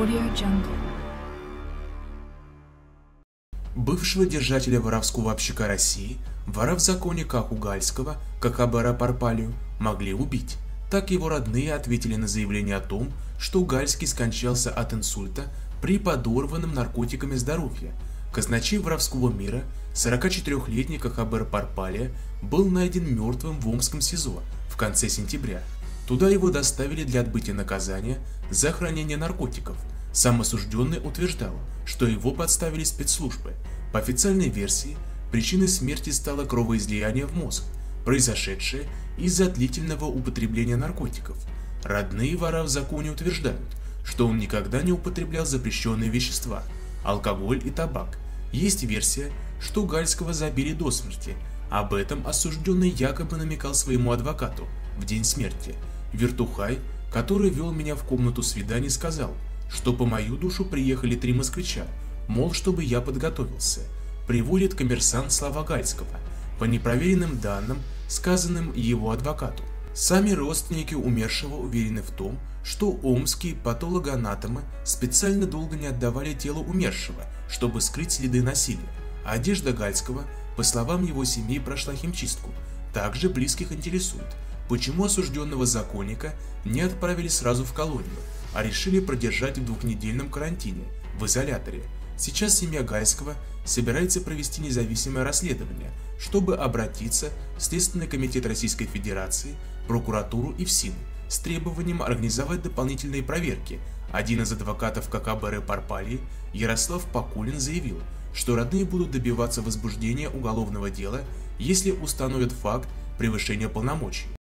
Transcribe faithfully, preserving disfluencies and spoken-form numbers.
Jungle. Бывшего держателя воровского общака России, вора в законе Каху Гальского, Кахабера Парпалию, могли убить. Так его родные ответили на заявление о том, что Гальский скончался от инсульта при подорванном наркотиками здоровье. Казначей воровского мира, сорокачетырёхлетний Кахабер Парпалия, был найден мертвым в Омском СИЗО в конце сентября. Туда его доставили для отбытия наказания за хранение наркотиков. Сам осужденный утверждал, что его подставили спецслужбы. По официальной версии, причиной смерти стало кровоизлияние в мозг, произошедшее из-за длительного употребления наркотиков. Родные вора в законе утверждают, что он никогда не употреблял запрещенные вещества, алкоголь и табак. Есть версия, что Гальского забили до смерти. Об этом осужденный якобы намекал своему адвокату в день смерти. Вертухай, который вел меня в комнату свиданий, сказал, что по мою душу приехали три москвича, мол, чтобы я подготовился. Приводит коммерсант слова Гальского, по непроверенным данным, сказанным его адвокату. Сами родственники умершего уверены в том, что омские патологоанатомы специально долго не отдавали тело умершего, чтобы скрыть следы насилия. А одежда Гальского, по словам его семьи, прошла химчистку. Также близких интересует, почему осужденного законника не отправили сразу в колонию, а решили продержать в двухнедельном карантине, в изоляторе. Сейчас семья Гальского собирается провести независимое расследование, чтобы обратиться в Следственный комитет Российской Федерации, прокуратуру и ФСИН с требованием организовать дополнительные проверки. Один из адвокатов Кахаберы Парпалии, Ярослав Покулин, заявил, что родные будут добиваться возбуждения уголовного дела, если установят факт превышения полномочий.